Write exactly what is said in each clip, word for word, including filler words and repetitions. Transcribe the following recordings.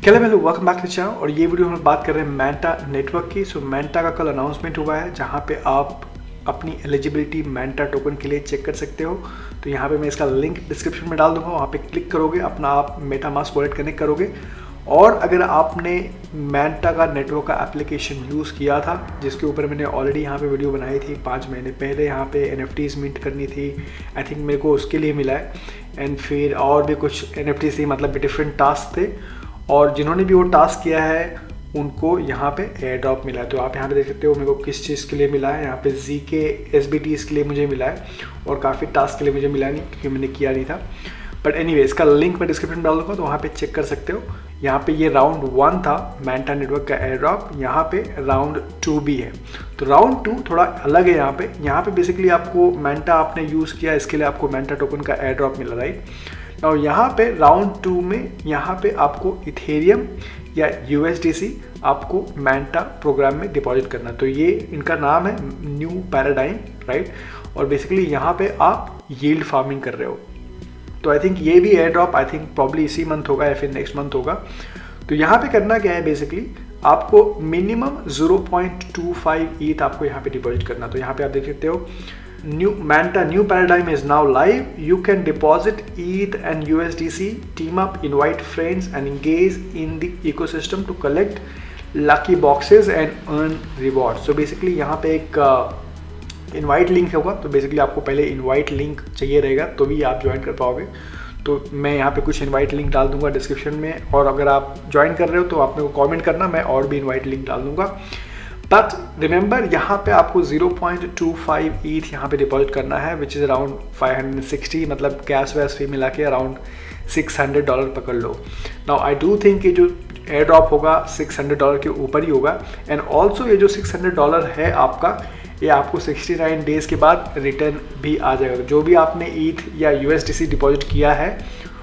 Hello hello welcome back to channel. और ये video हम बात कर रहे हैं मैंटा नेटवर्क की। सो मैंटा का कल अनाउंसमेंट हुआ है जहाँ पे आप अपनी एलिजिबिलिटी मैंटा टोकन के लिए चेक कर सकते हो। तो यहाँ पे मैं इसका लिंक डिस्क्रिप्शन में डाल दूंगा, वहाँ पे क्लिक करोगे, अपना आप मेटामास्क वॉलेट कनेक्ट करोगे। और अगर आपने मैंटा का नेटवर्क का एप्लीकेशन यूज़ किया था, जिसके ऊपर मैंने ऑलरेडी यहाँ पे वीडियो बनाई थी पाँच महीने पहले, यहाँ पे एनएफटीज मिंट करनी थी, आई थिंक मेरे को उसके लिए मिला है। एंड फिर और भी कुछ एनएफटीज थी, मतलब डिफरेंट टास्क थे। और जिन्होंने भी वो टास्क किया है उनको यहाँ पे एयर ड्रॉप मिला है। तो आप यहाँ पे देख सकते हो मेरे को किस चीज़ के लिए मिला है। यहाँ पे जी के एस बी टीज़ के लिए मुझे मिला है और काफ़ी टास्क के लिए मुझे मिला नहीं क्योंकि मैंने किया नहीं था। बट एनीवे इसका लिंक मैं डिस्क्रिप्शन में डाल दूँगा, तो वहाँ पे चेक कर सकते हो। यहाँ पे ये राउंड वन था मैंटा नेटवर्क का एयर ड्रॉप, यहाँ पे राउंड टू भी है। तो राउंड टू थोड़ा अलग है। यहाँ पे यहाँ पे बेसिकली आपको मैंटा आपने यूज़ किया, इसके लिए आपको मैंटा टोकन का एयर ड्रॉप मिला, राइट। और यहाँ पे राउंड टू में यहाँ पे आपको इथेरियम या यूएसडीसी आपको मैंटा प्रोग्राम में डिपॉजिट करना। तो ये इनका नाम है न्यू पैराडाइम, राइट। और बेसिकली यहाँ पे आप यील्ड फार्मिंग कर रहे हो। तो आई थिंक ये भी airdrop I think probably इसी मंथ होगा या फिर नेक्स्ट मंथ होगा। तो यहाँ पे करना क्या है, बेसिकली आपको minimum zero point two five ETH आपको यहाँ पे डिपॉजिट करना। तो यहाँ पे आप देख सकते हो New Manta new paradigm is now live. You can deposit E T H and U S D C, team up, invite friends and engage in the ecosystem to collect lucky boxes and earn rewards. So basically यहाँ पे एक invite uh, link होगा। तो basically आपको पहले invite link चाहिए रहेगा तो भी आप ज्वाइन कर पाओगे। तो मैं यहाँ पे कुछ इनवाइट लिंक डाल दूंगा डिस्क्रिप्शन में, और अगर आप ज्वाइन कर रहे हो तो आप मेरे को कॉमेंट करना, मैं और भी इनवाइट लिंक डाल दूंगा। बट रिमेंबर यहाँ पे आपको zero point two five ETH यहाँ पे डिपॉजिट करना है, which is around five hundred sixty, मतलब कैश वैश फी मिला के अराउंड सिक्स हंड्रेड डॉलर पकड़ लो। नाउ आई डू थिंक ये जो एयर ड्रॉप होगा सिक्स हंड्रेड डॉलर के ऊपर ही होगा। एंड ऑल्सो ये जो सिक्स हंड्रेड डॉलर है आपका, ये आपको सिक्सटी नाइन डेज़ के बाद रिटर्न भी आ जाएगा। जो भी आपने ईथ या यूएसडीसी डिपॉजिट किया है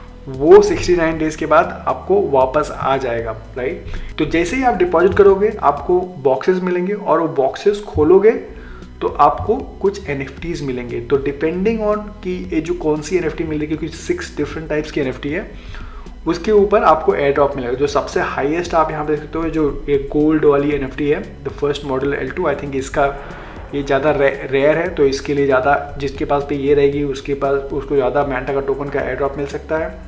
वो सिक्सटी नाइन डेज़ के बाद आपको वापस आ जाएगा, राइट। तो जैसे ही आप डिपॉजिट करोगे आपको बॉक्सेस मिलेंगे, और वो बॉक्सेस खोलोगे तो आपको कुछ एनएफटीज मिलेंगे। तो डिपेंडिंग ऑन कि ये जो कौन सी एनएफटी मिलेगी, क्योंकि सिक्स डिफरेंट टाइप्स की एनएफटी है, उसके ऊपर आपको एयर ड्रॉप मिलेगा। जो सबसे हाईएस्ट आप यहाँ देख सकते हो, जो ये गोल्ड वाली एनएफटी है, the first model L two, I think इसका ये ज़्यादा रेयर है। तो इसके लिए ज़्यादा, जिसके पास भी ये रहेगी उसके पास उसको ज़्यादा मैंटा का टोकन का एयर ड्रॉप मिल सकता है।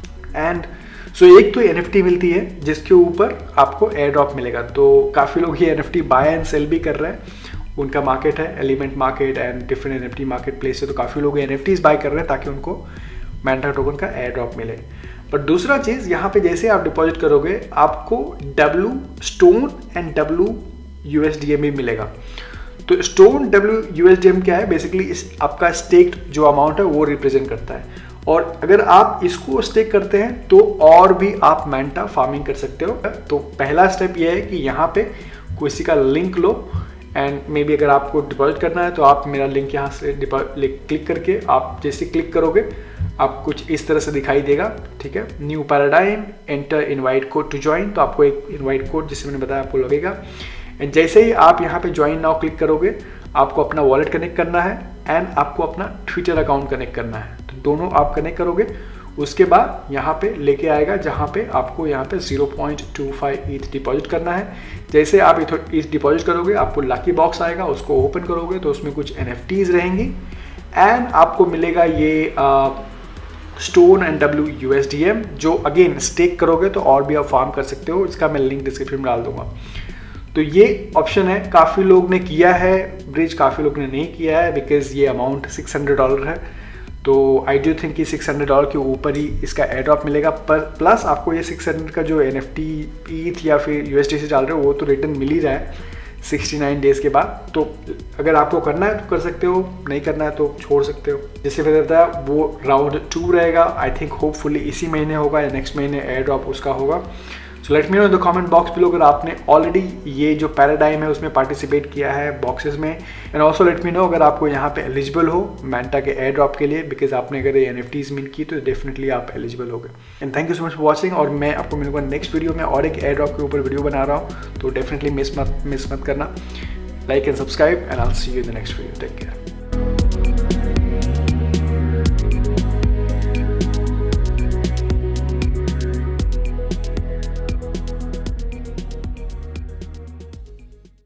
एंड सो so, एक तो एनएफटी मिलती है जिसके ऊपर आपको एयर ड्रॉप मिलेगा। तो काफ़ी लोग ये एनएफटी बाय एंड सेल भी कर रहे हैं, उनका मार्केट है element market and different NFT marketplace है। तो काफ़ी लोग एनएफटीज बाय कर रहे हैं ताकि उनको मैंटा टोकन का एयर ड्रॉप मिले। पर दूसरा चीज़ यहाँ पे जैसे आप डिपॉजिट करोगे आपको W stone and W USDM भी मिलेगा। तो स्टोन डब्ल्यू यूएसडीएम क्या है, बेसिकली इस आपका स्टेक्ड जो अमाउंट है वो रिप्रेजेंट करता है। और अगर आप इसको स्टेक करते हैं तो और भी आप मैंटा फार्मिंग कर सकते हो। तो पहला स्टेप ये है कि यहाँ पे किसी का लिंक लो, एंड मे बी अगर आपको डिपॉजिट करना है तो आप मेरा लिंक यहाँ से क्लिक करके, आप जैसे क्लिक करोगे आप कुछ इस तरह से दिखाई देगा, ठीक है। New paradigm, enter invite code to join. तो आपको एक इनवाइट कोड जिससे मैंने बताया आपको लगेगा। एंड जैसे ही आप यहाँ पे ज्वाइन नाउ क्लिक करोगे आपको अपना वॉलेट कनेक्ट करना है एंड आपको अपना ट्विटर अकाउंट कनेक्ट करना है। तो दोनों आप कनेक्ट करोगे, उसके बाद यहाँ पे लेके आएगा जहाँ पे आपको यहाँ पे zero point two five ETH deposit करना है। जैसे आप इस डिपॉजिट करोगे आपको लकी बॉक्स आएगा, उसको ओपन करोगे तो उसमें कुछ एनएफटीज रहेंगी एंड आपको मिलेगा ये स्टोन एंड डब्ल्यू यूएसडीएम, जो अगेन स्टेक करोगे तो और भी आप फार्म कर सकते हो। इसका मैं लिंक डिस्क्रिप्शन में डाल दूंगा। तो ये ऑप्शन है, काफ़ी लोग ने किया है ब्रिज, काफ़ी लोग ने नहीं किया है, बिकॉज ये अमाउंट सिक्स हंड्रेड डॉलर है। तो आई डू थिंक कि सिक्स हंड्रेड डॉलर के ऊपर ही इसका एयर ड्रॉप मिलेगा। पर प्लस आपको ये सिक्स हंड्रेड का जो एनएफटी ईथ या फिर यूएसडीसी डाल रहे हो वो तो रिटर्न मिल ही रहा है सिक्सटी नाइन डेज़ के बाद। तो अगर आपको करना है तो कर सकते हो, नहीं करना है तो छोड़ सकते हो। जैसे मैंने बताया वो राउंड टू रहेगा, आई थिंक होपफुली इसी महीने होगा या नेक्स्ट महीने एयर ड्रॉप उसका होगा। So let me know in the comment box below अगर आपने ऑलरेडी ये जो पैराडाइम है उसमें पार्टिसिपेट किया है बॉक्सेस में। And also let me know अगर आपको यहाँ पे एलिजिबल हो मैंटा के एयर ड्रॉप के लिए, बिकॉज आपने अगर ये एनएफटीज मिंट की तो डेफिनेटली आप एलिजिबल हो गए। And thank you so much for watching. और मैं आपको मिलूंगा नेक्स्ट वीडियो में और एक एयर ड्रॉप के ऊपर वीडियो बना रहा हूँ, तो डेफिनेटली मिस मत मिस मत करना। Like and subscribe and I will see you in the next video. Take care.